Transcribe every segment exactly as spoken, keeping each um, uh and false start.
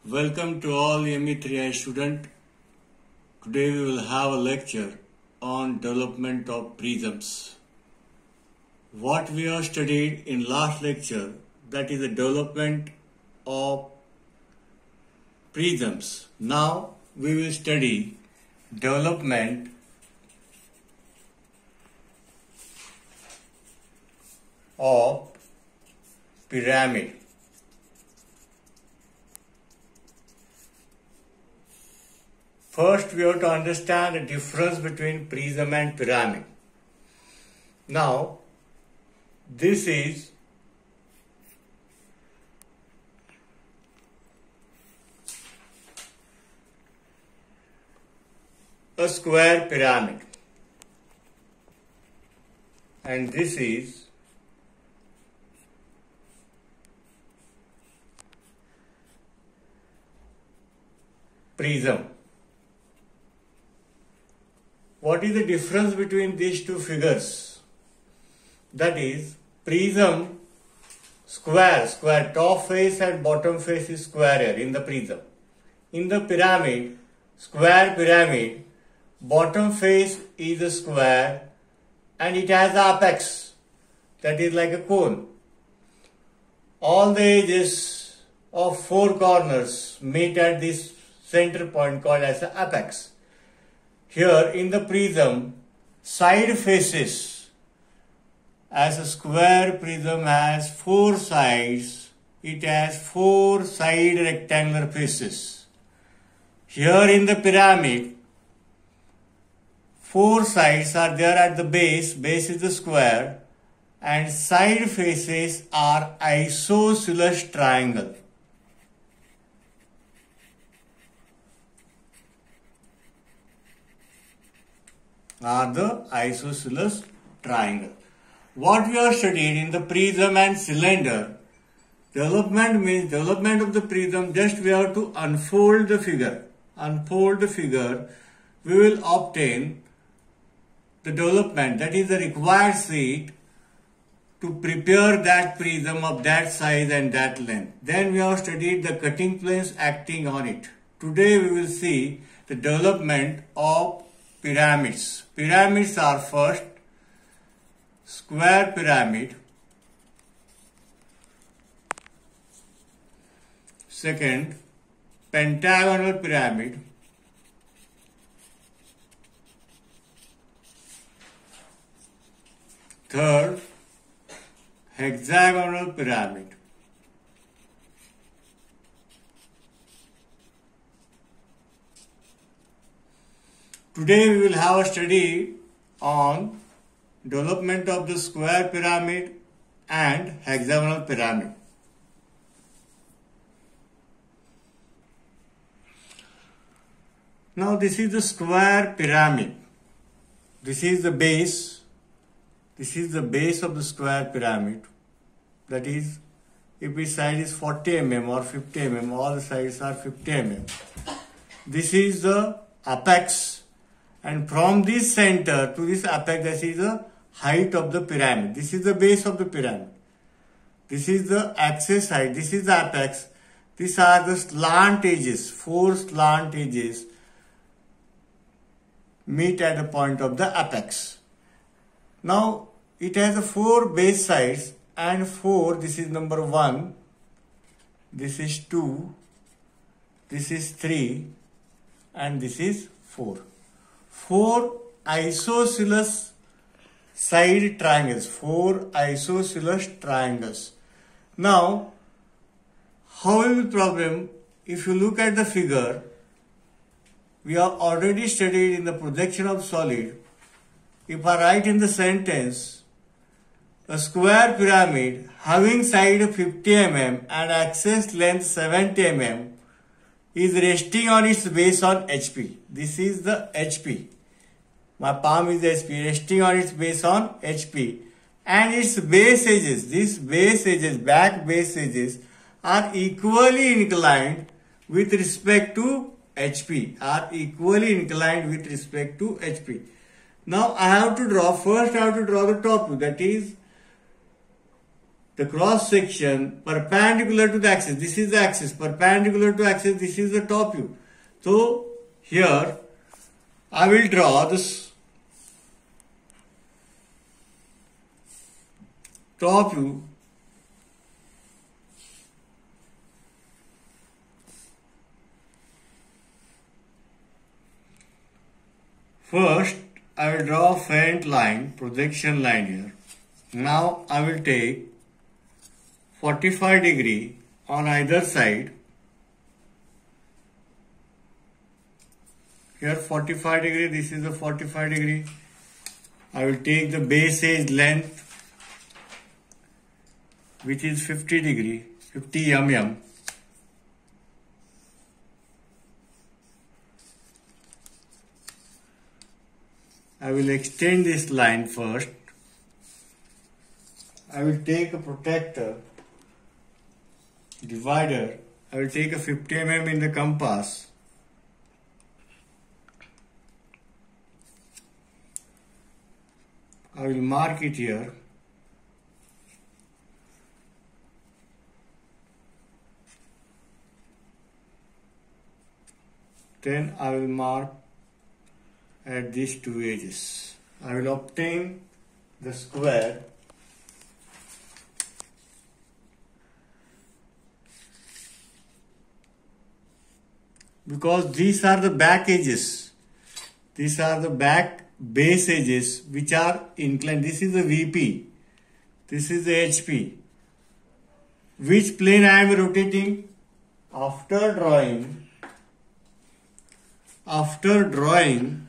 Welcome to all M E three I student. Today we will have a lecture on development of prisms. What we have studied in last lecture, that is the development of prisms. Now we will study development of pyramid. First, we have to understand the difference between prism and pyramid. Now, this is a square pyramid, and this is prism. What is the difference between these two figures? That is, prism square, square top face and bottom face is square in the prism. In the pyramid, square pyramid, bottom face is a square and it has the apex, that is like a cone. All the edges of four corners meet at this center point called as the apex. Here in the prism, side faces, as a square prism has four sides, it has four side rectangular faces. Here in the pyramid, four sides are there at the base, base is the square, and side faces are isosceles triangle. Are the isosceles triangle. What we have studied in the prism and cylinder, development means development of the prism, just we have to unfold the figure. Unfold the figure, we will obtain the development, that is the required sheet to prepare that prism of that size and that length. Then we have studied the cutting planes acting on it. Today we will see the development of pyramids. Pyramids are first square pyramid, second pentagonal pyramid, third hexagonal pyramid. Today we will have a study on development of the square pyramid and hexagonal pyramid. Now this is the square pyramid. This is the base. This is the base of the square pyramid. That is, if each side is forty millimeters or fifty millimeters, all the sides are fifty millimeters. This is the apex. And from this center to this apex, this is the height of the pyramid. This is the base of the pyramid. This is the axis height. This is the apex. These are the slant edges. Four slant edges meet at the point of the apex. Now, it has the four base sides and four. This is number one. This is two. This is three. And this is four. Four isosceles side triangles, four isosceles triangles. Now, how is the problem? If you look at the figure, we have already studied in the projection of solid. If I write in the sentence, a square pyramid having side fifty millimeters and axis length seventy millimeters is resting on its base on H P. This is the H P. My palm is H P, resting on its base on H P. And its base edges, these base edges, back base edges are equally inclined with respect to H P. Are equally inclined with respect to H P. Now I have to draw, first I have to draw the top view, that is the cross section perpendicular to the axis. This is the axis, perpendicular to axis, this is the top view. So here I will draw this top view. First I will draw a faint line, projection line here. Now I will take forty-five degree on either side. Here forty-five degree, this is the forty-five degree. I will take the base edge length, which is fifty degree, fifty millimeters. I will extend this line first. I will take a protractor, divider. I will take a fifty millimeters in the compass. I will mark it here. Then I will mark at these two edges. I will obtain the square because these are the back edges. These are the back base edges which are inclined. This is the V P. This is the H P. Which plane I am rotating? After drawing, after drawing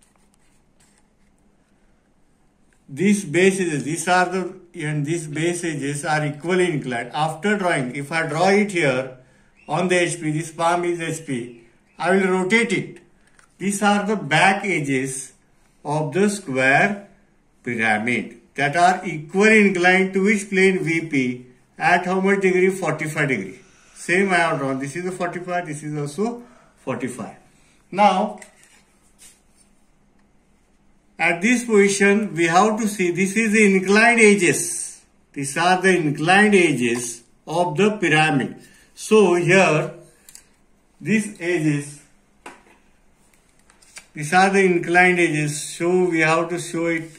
these base edges, these are the, and these base edges are equally inclined. After drawing, if I draw it here on the H P, this palm is H P, I will rotate it. These are the back edges of the square pyramid that are equally inclined to which plane? V P. At how much degree? forty-five degree. Same I have drawn. This is the forty-five, this is also forty-five. Now, at this position, we have to see this is the inclined edges. These are the inclined edges of the pyramid. So here, these edges, these are the inclined edges. So we have to show it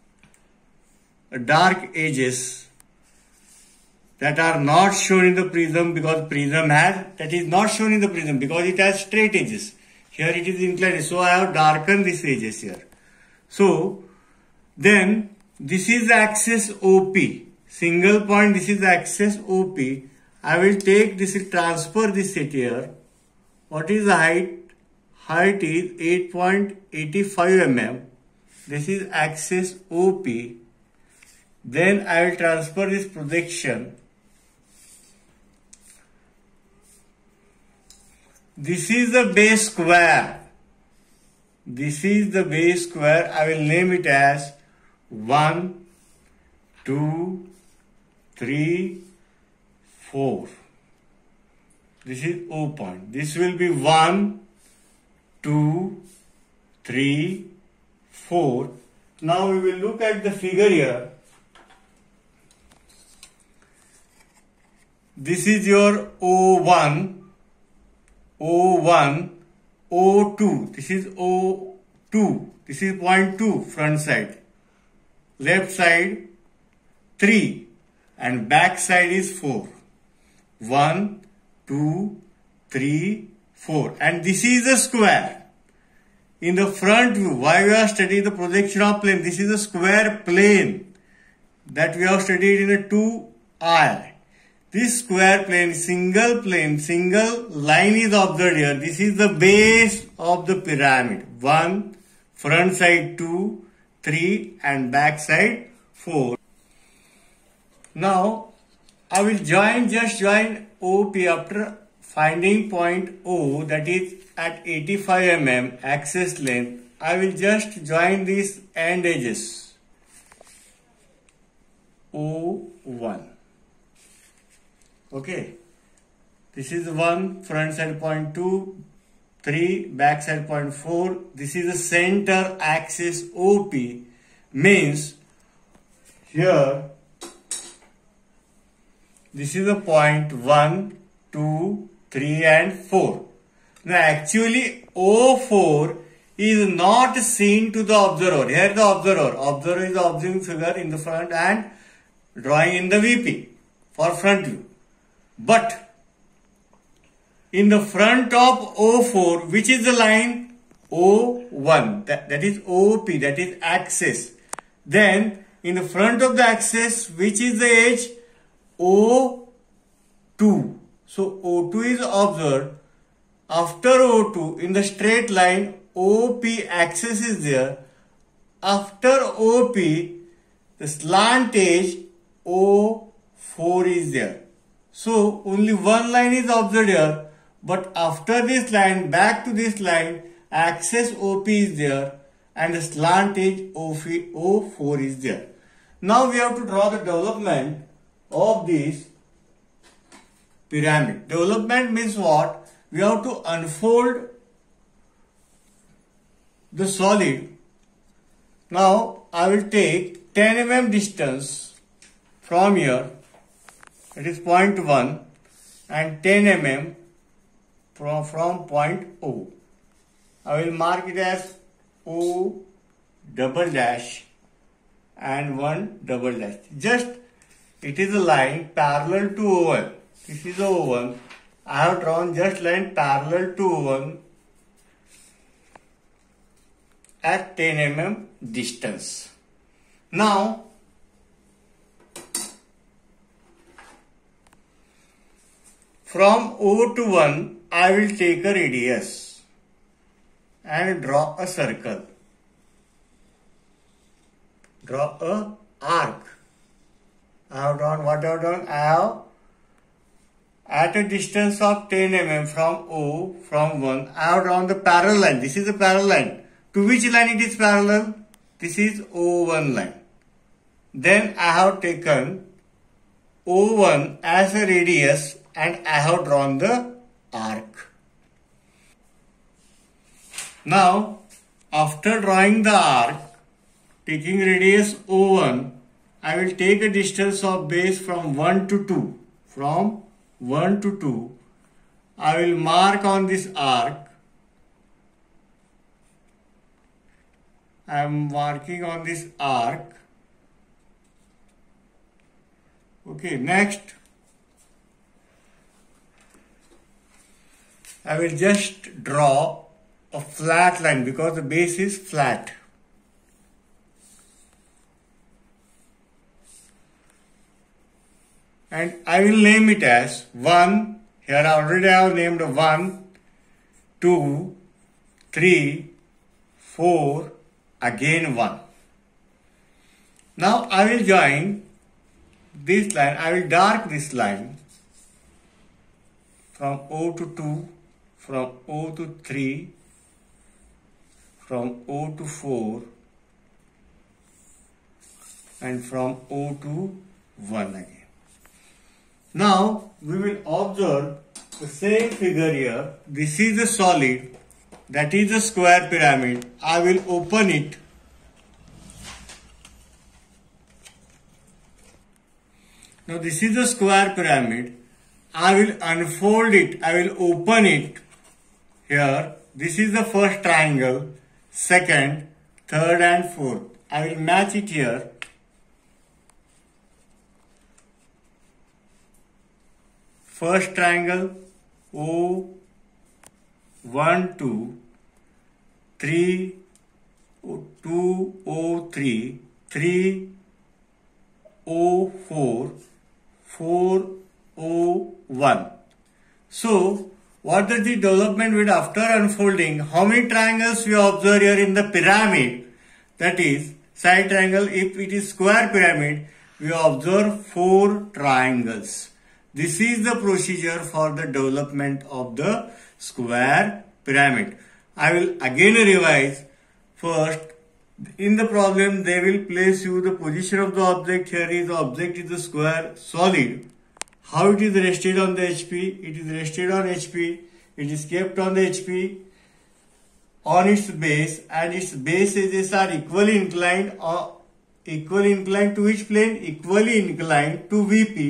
dark edges that are not shown in the prism because prism has, that is not shown in the prism because it has straight edges. Here it is inclined. So I have darkened these edges here. So, then this is the axis O P, single point, this is the axis O P. I will take this, transfer this set here. What is the height? Height is eight point eight five millimeters. This is axis O P. Then I will transfer this projection. This is the base square. This is the base square. I will name it as one, two, three, four. This is O point. This will be one, two, three, four. Now we will look at the figure here. This is your O one, O one, O two, this is O two, this is point two front side, left side three and back side is four. one, two, three, four, and this is the square. In the front view, why we are studying the projection of plane, this is a square plane that we have studied in a two I. This square plane, single plane, single line is observed here. This is the base of the pyramid. one, front side two, three and back side four. Now, I will join, just join O P after finding point O, that is at eighty-five millimeters axis length. I will just join these end edges. O one. Okay, this is one, front side point two, three, back side point four. This is the center axis O P, means here This is the point one, two, three and four. Now actually O four is not seen to the observer. Here the observer. Observer is the observing figure in the front and drawing in the V P for front view. But in the front of O four, which is the line? O one. That, that is O P, that is axis. Then in the front of the axis, which is the edge? O two. So O two is observed. After O two, in the straight line, O P axis is there. After O P, the slant edge O four is there. So only one line is observed here. But after this line, back to this line, axis O P is there and the slant edge O four is there. Now we have to draw the development of this pyramid. Development means what? We have to unfold the solid. Now I will take ten millimeter distance from here, it is point one, and ten millimeter from, from point O. I will mark it as O double dash and one double dash. Just it is a line parallel to O one. This is O one. I have drawn just line parallel to O one at ten millimeter distance. Now from O to one, I will take a radius and draw a circle. Draw a arc. I have drawn what I have done? I have at a distance of ten millimeter from O, from one, I have drawn the parallel line. This is a parallel line. To which line it is parallel? This is O one line. Then I have taken O one as a radius and I have drawn the arc. Now, after drawing the arc, taking radius O one, I will take a distance of base from one to two. From one to two, I will mark on this arc. I am marking on this arc. Okay, next I will just draw a flat line because the base is flat. And I will name it as one. Here already I have named one, two, three, four, again one. Now I will join this line. I will dark this line from O to two, from O to three, from O to four, and from O to one again. Now we will observe the same figure here. This is the solid, that is the square pyramid. I will open it. Now this is the square pyramid. I will unfold it. I will open it here. This is the first triangle, second, third and fourth. I will match it here. First triangle O one, two, three, two, O three, three, O four, four, O one. So, what is the development with after unfolding? How many triangles we observe here in the pyramid? That is, side triangle, if it is square pyramid, we observe four triangles. This is the procedure for the development of the square pyramid. I will again revise. First, in the problem, they will place you the position of the object. Here is the object is the square solid. How it is rested on the H P? It is rested on H P. It is kept on the H P on its base, and its base edges are equally inclined or equally inclined to which plane? Equally inclined to V P.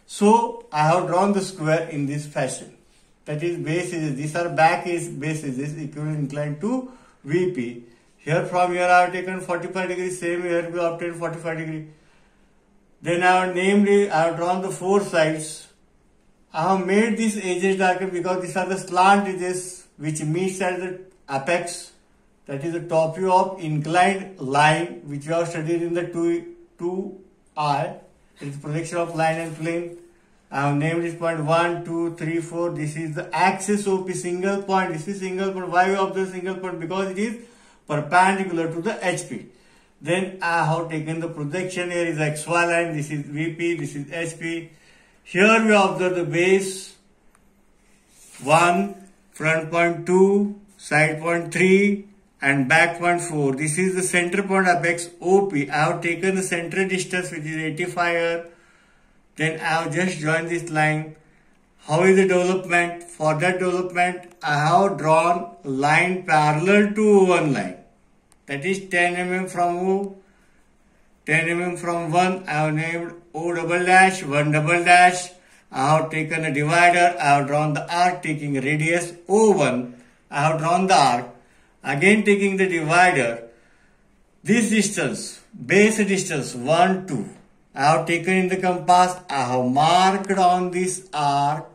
So I have drawn the square in this fashion. That is, base is this, or back is base is this, equivalent inclined to V P. Here from here I have taken forty-five degrees, same here we obtained forty-five degrees. Then I have named it, I have drawn the four sides. I have made these edges darker because these are the slant edges which meets at the apex. That is the top view of inclined line which we have studied in the two I. It is projection of line and plane. I have named this point one, two, three, four. This is the axis O P, single point. This is single point. Why we observe single point? Because it is perpendicular to the H P. Then I have taken the projection. Here is X Y line. This is V P. This is H P. Here we observe the base one, front point two, side point three, and back point four. This is the center point apex O P. I have taken the center distance which is eighty-five. Then I have just joined this line. How is the development? For that development, I have drawn line parallel to O one line. That is ten millimeters from O, ten millimeters from one. I have named O double dash, one double dash. I have taken a divider. I have drawn the arc taking radius O one. I have drawn the arc. Again taking the divider. This distance, base distance one, two. I have taken in the compass. I have marked on this arc.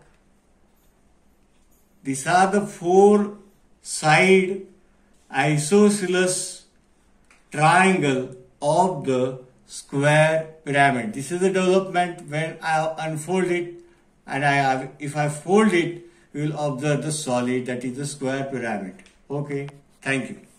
These are the four side isosceles triangle of the square pyramid. This is the development when I unfold it, and I have, if I fold it, you will observe the solid, that is the square pyramid. Okay, thank you.